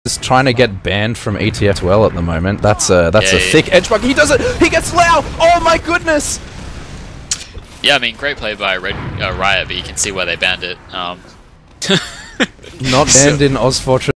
Just trying to get banned from etf2l at the moment. That's a thick edge bug. He does it. He gets Lau. Oh my goodness. Yeah, I mean, great play by Riot, but you can see why they banned it. Not banned in Ozfortress.